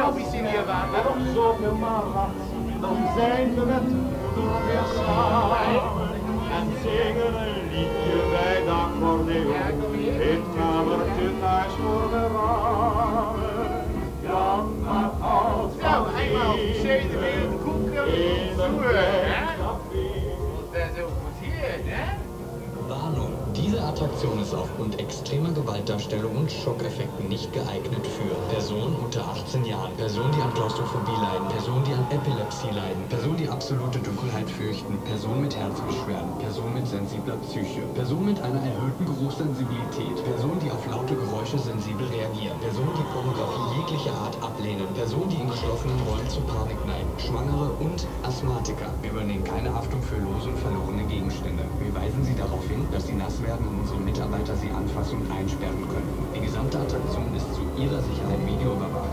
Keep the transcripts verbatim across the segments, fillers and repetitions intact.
En op zomermaandag, dan zijn we met moeder weer samen. En zingen een liedje bij de accordeon, in het kamertje thuis voor de ramen. Jan maar als Zo, eenmaal officiële weer de koeken in de hè? Und das ist auch hier, ne? Warnung! Diese Attraktion ist aufgrund extremer Gewaltdarstellung und Schockeffekten nicht geeignet für Personen unter achtzehn Jahren, Personen, die an Klaustrophobie leiden, Personen, die an Epilepsie leiden, Personen, die absolute Dunkelheit fürchten, Personen mit Herzbeschwerden, Personen mit sensibler Psyche, Personen mit einer erhöhten Geruchssensibilität, Personen, die auf laute Geräusche sensibel reagieren, Personen, die Pornografie jeglicher Art ablehnen, Personen, die in geschlossenen Räumen zu Panik neigen, Schwangere und Asthmatiker. Wir übernehmen keine Haftung für lose und verlorene Gegenstände. Wir weisen Sie darauf hin, dass Sie nass werden und unsere Mitarbeiter sie anfassen und einsperren könnten. Die gesamte Attraktion ist zu Ihrer Sicherheit videoüberwacht.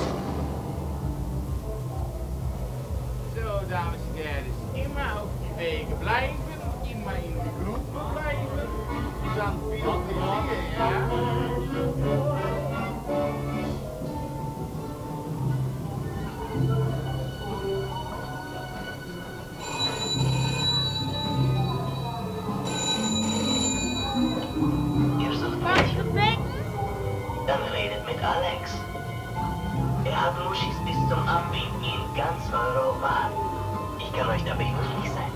So, dames en heren, immer auf die Wege bleiben, immer in die Gruppe bleiben, dann viel Dinge, ja? Dann redet mit Alex. Er hat Muschis bis zum Anbieten in ganz Europa. Ich kann euch da behilflich sein.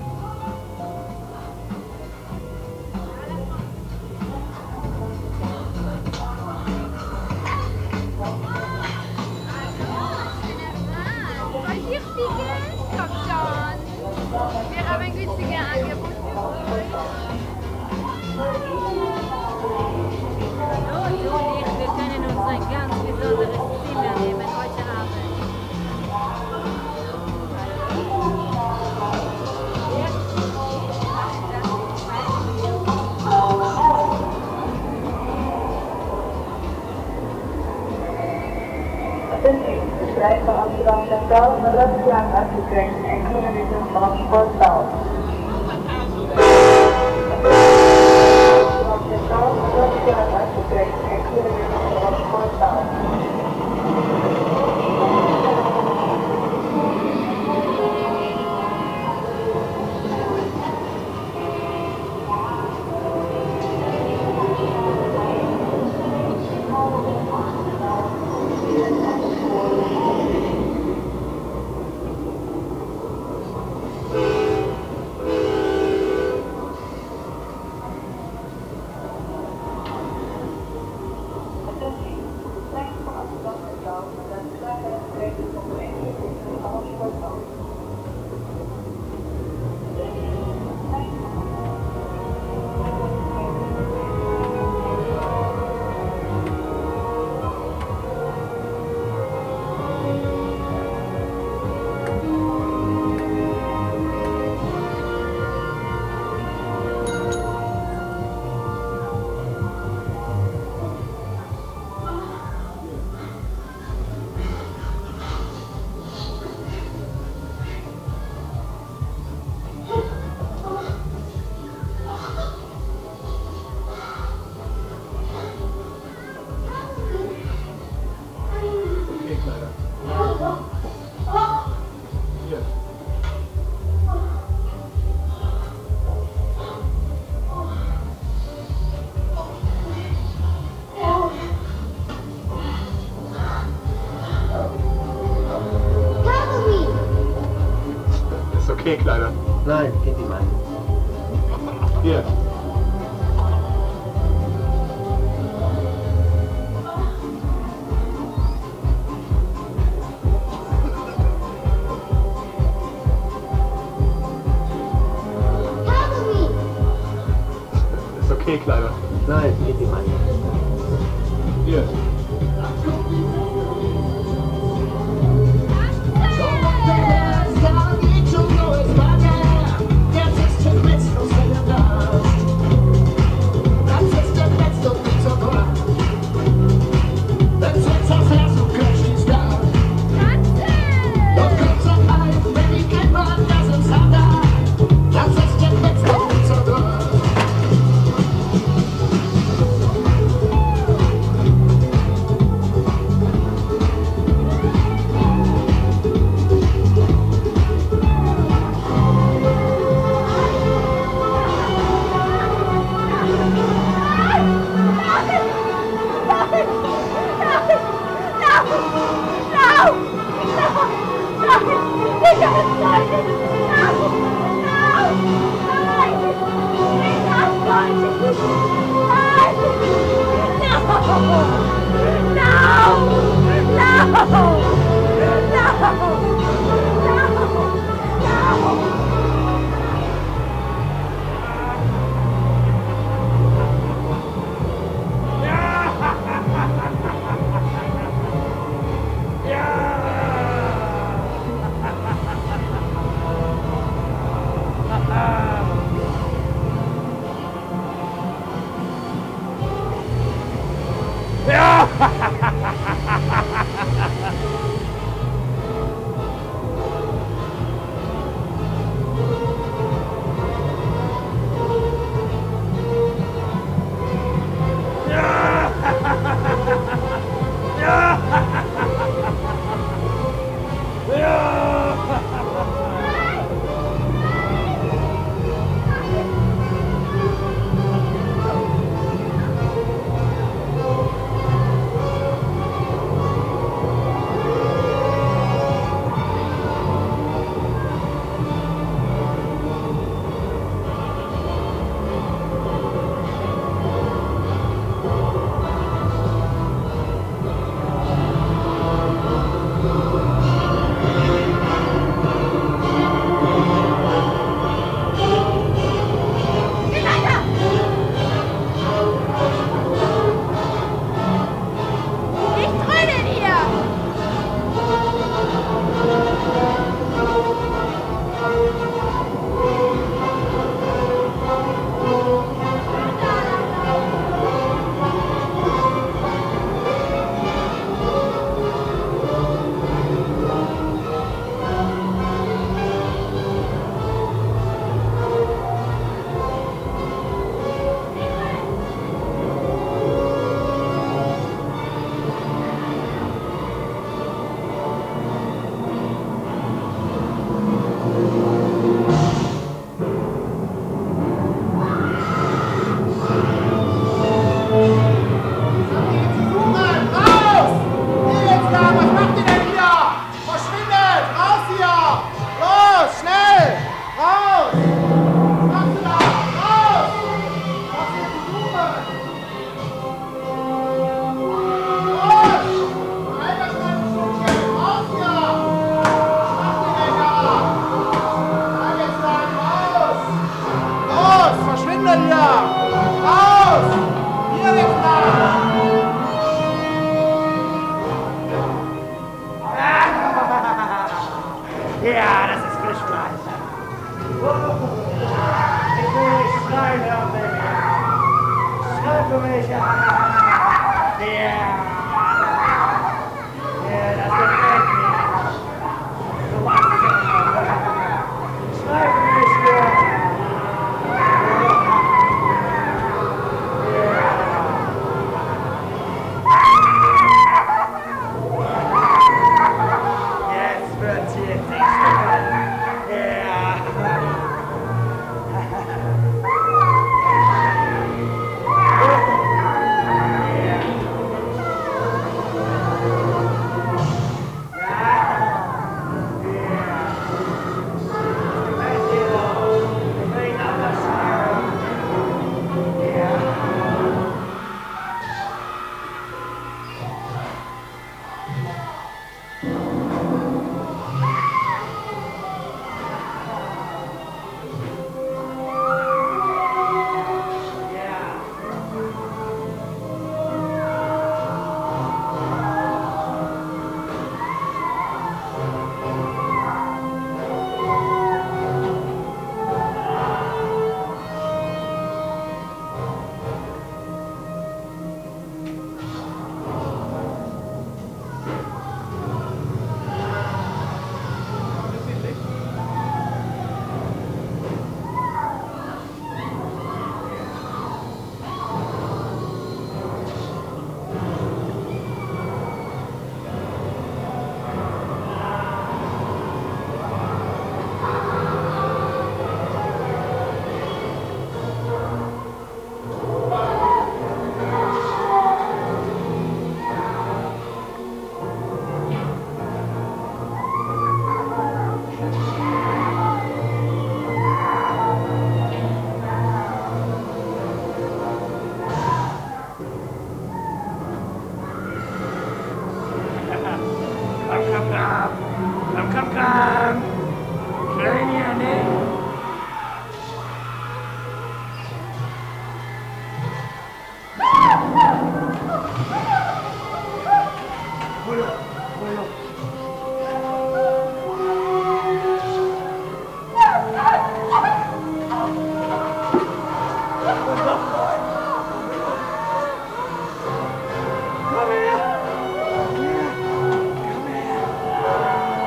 Kommt schon. Wir haben günstige Angebote für euch. Hallo, Juli, wir können uns ein ganz besonderes Zimmer nehmen heute Abend. Attentie, de trein van Amsterdam Centraal naar Rotterdam uitgekregen enkele minuten vanaf Sportzaal. Amsterdam Centraal naar Rotterdam uitgekregen enkele minuten vanaf Sportzaal. Okay, Kleiner. Nein, geht nicht rein. Hier. Ist okay, Kleiner. Nein, geht nicht rein. Hier. Thank you. wieder! Raus! Hier nichts da! Ja, das ist Fischfleisch. Ich will nicht schreien hören, Baby. Schrei für mich. Ja. Ja, das gefällt mir. Du machst es immer. Schrei für mich. Ja. Jetzt wird's hier sexuell. Ja. Komm, komm, komm! Schön hier, ne? Hallo, hallo. Komm her! Komm her!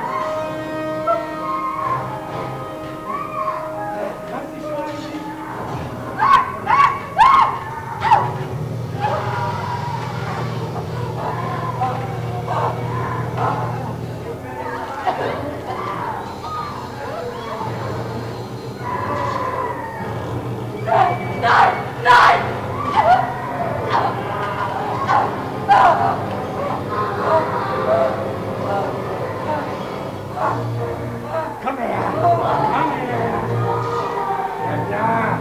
Komm her! Komm her! Ja, ja!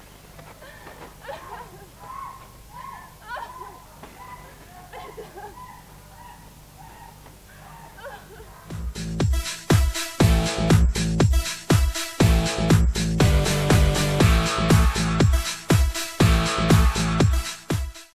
Bitte.